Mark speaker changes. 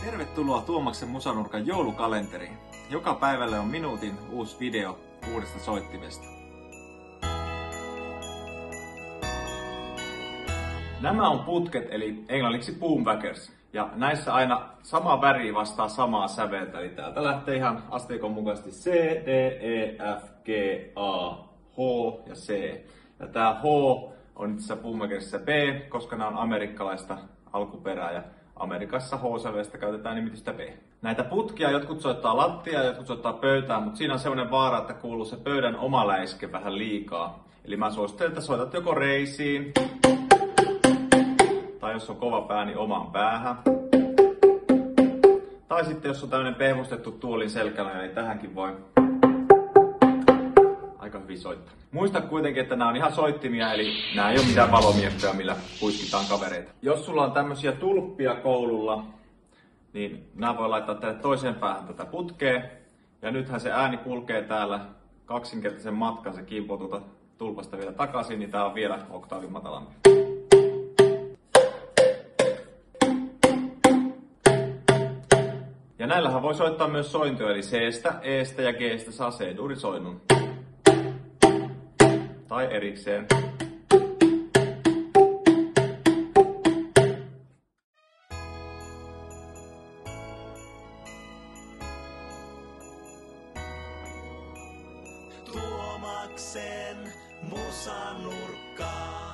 Speaker 1: Tervetuloa Tuomaksen Musanurkan joulukalenteriin. Joka päivälle on minuutin uusi video uudesta soittimesta. Nämä on putket eli englanniksi boombaggers. Ja näissä aina sama väri vastaa samaa säveltä. Eli täältä lähtee ihan asteikon mukaisesti C, D, E, F, G, A, H ja C. Ja tää H on itse asiassa boombaggersissa B, koska nämä on amerikkalaista alkuperää ja Amerikassa H-sävelestä käytetään nimitystä B. Näitä putkia jotkut soittaa lattiaa ja jotkut soittaa pöytään, mutta siinä on sellainen vaara, että kuuluu se pöydän oma läiske vähän liikaa. Eli mä suosittelen, että soitat joko reisiin, tai jos on kova pää, niin omaan päähän. Tai sitten jos on tämmöinen pehmustettu tuolin selkänoja, niin tähänkin voi aika hyvin soittaa. Muista kuitenkin, että nämä on ihan soittimia, eli nämä ei ole mitään valomiekkoja, millä huiskitaan kavereita. Jos sulla on tämmöisiä tulppia koululla, niin nämä voi laittaa tänne toiseen päähän tätä putkea. Ja nythän se ääni kulkee täällä kaksinkertaisen matkan, se kimpoo tuolta tulpasta vielä takaisin, niin tää on vielä oktaavin matalampi. Ja näillähän voi soittaa myös sointoja, eli C-stä, E-stä ja G-stä saa C-duurisoinnun. Tai erikseen.
Speaker 2: Tuomaksen Musanurkka.